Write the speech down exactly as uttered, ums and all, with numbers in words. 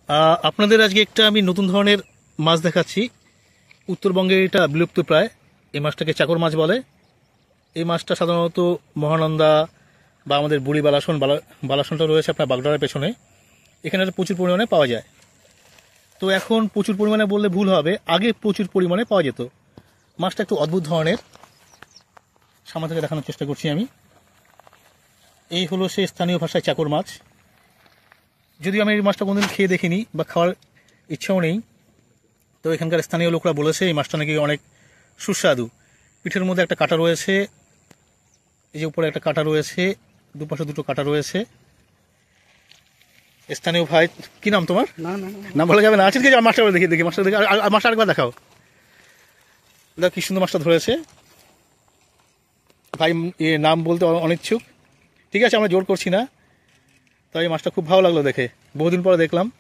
আহ, আপনাদের আজকে একটা আমি নতুন ধরনের মাছ দেখাচ্ছি। উত্তরবঙ্গে এটা বিলুপ্ত প্রায়। এই মাছটাকে চাকর মাছ বলে। এই মাছটা সাধারণত মহানন্দা বা আমাদের বুড়ি বালাসন বালা বালাসনটা রয়েছে আপনার বাগডারের পেছনে, এখানে এটা প্রচুর পরিমাণে পাওয়া যায়। তো এখন প্রচুর পরিমাণে বললে ভুল হবে, আগে প্রচুর পরিমাণে পাওয়া যেত। মাছটা একটু অদ্ভুত ধরনের, সামনে থেকে দেখানোর চেষ্টা করছি আমি। এই হলো সে স্থানীয় ভাষায় চাকর মাছ। যদিও আমি এই মাছটা কোনোদিন খেয়ে দেখিনি বা খাওয়ার ইচ্ছাও নেই, তো এখানকার স্থানীয় লোকরা বলেছে এই মাছটা নাকি অনেক সুস্বাদু। পিঠের মধ্যে একটা কাঁটা রয়েছে, এই যে উপরে একটা কাঁটা রয়েছে, দুপাশে দুটো কাঁটা রয়েছে। স্থানীয় ভাই, কি নাম তোমার? না না নাম বলা যাবে না। আজকে মাছটা দেখি দেখি মাছটা দেখি, আর মাছটা আরেকবার দেখাও। দেখো কি সুন্দর মাছটা ধরেছে ভাই। এ নাম বলতে অনিচ্ছুক। ঠিক আছে, আমরা জোর করছি না। তাই মাছটা খুব ভালো লাগলো দেখে, বহুদিন পরে দেখলাম।